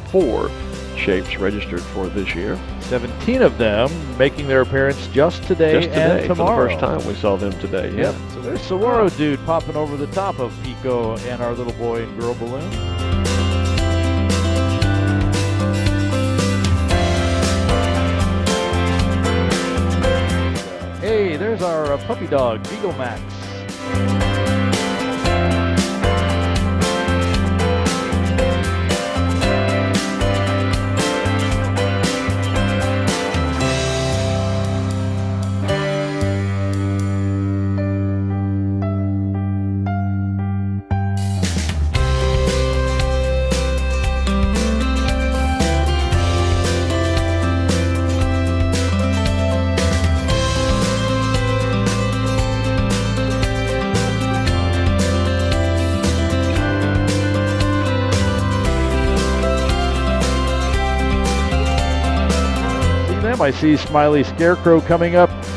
4 shapes registered for this year. 17 of them making their appearance just today and tomorrow. For the first time we saw them today. Yep. So there's Saguaro Dude popping over the top of Pico and our little boy and girl balloon. Hey, there's our puppy dog, Beagle Max. I see Smiley Scarecrow coming up